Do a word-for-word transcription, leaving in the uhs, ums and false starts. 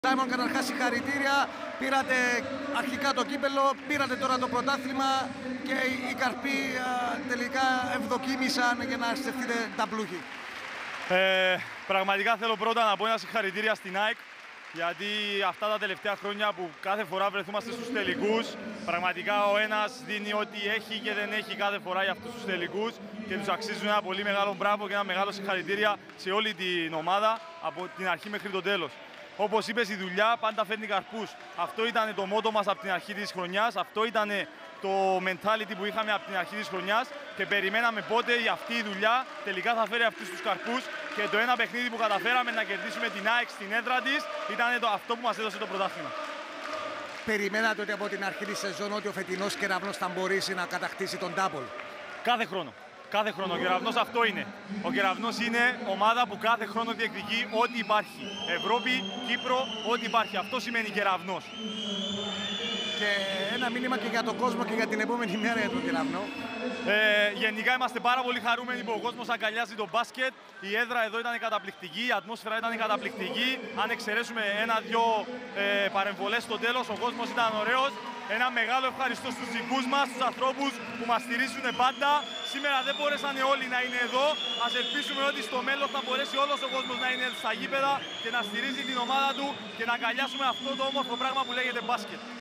Σάιμον, καταρχάς συγχαρητήρια, πήρατε αρχικά το κύπελο, πήρατε τώρα το πρωτάθλημα και οι Καρποί α, τελικά ευδοκίμησαν για να στεφτείτε τα πλούχη. Ε, πραγματικά θέλω πρώτα να πω ένα συγχαρητήρια στην ΑΕΚ, γιατί αυτά τα τελευταία χρόνια που κάθε φορά βρεθούμαστε στους τελικούς, πραγματικά ο ένας δίνει ό,τι έχει και δεν έχει κάθε φορά για αυτούς τους τελικούς και τους αξίζουν ένα πολύ μεγάλο μπράβο και ένα μεγάλο συγχαρητήρια σε όλη την ομάδα από την αρχή μέχρι το τέλος. Όπως είπες, η δουλειά πάντα φέρνει καρπούς. Αυτό ήταν το μότο μας από την αρχή της χρονιάς, αυτό ήταν το mentality που είχαμε από την αρχή της χρονιάς και περιμέναμε πότε αυτή η δουλειά τελικά θα φέρει αυτούς τους καρπούς και το ένα παιχνίδι που καταφέραμε να κερδίσουμε την ΑΕΚ στην έδρα της ήταν το, αυτό που μας έδωσε το πρωτάθλημα. Περιμένατε ότι από την αρχή της σεζόν ότι ο φετινός Κεραυνός θα μπορέσει να κατακτήσει τον double? Κάθε χρόνο. Κάθε χρόνο. Ο Κεραυνός αυτό είναι. Ο Κεραυνός είναι ομάδα που κάθε χρόνο διεκδικεί ό,τι υπάρχει. Ευρώπη, Κύπρο, ό,τι υπάρχει. Αυτό σημαίνει Κεραυνός. Και ένα μήνυμα και για τον κόσμο και για την επόμενη μέρα για τον Κεραυνό. Ε, γενικά είμαστε πάρα πολύ χαρούμενοι που ο κόσμος αγκαλιάζει το μπάσκετ. Η έδρα εδώ ήταν καταπληκτική, η ατμόσφαιρα ήταν καταπληκτική. Αν εξαιρέσουμε ένα-δυο ε, παρεμβολές στο τέλος, ο κόσμος ήταν ωραίος. Ένα μεγάλο ευχαριστώ στους δικούς μας, στους ανθρώπους που μας στηρίζουν πάντα. Σήμερα δεν μπορέσαν όλοι να είναι εδώ. Ας ελπίσουμε ότι στο μέλλον θα μπορέσει όλος ο κόσμος να είναι στα γήπεδα και να στηρίζει την ομάδα του και να αγκαλιάσουμε αυτό το όμορφο πράγμα που λέγεται μπάσκετ.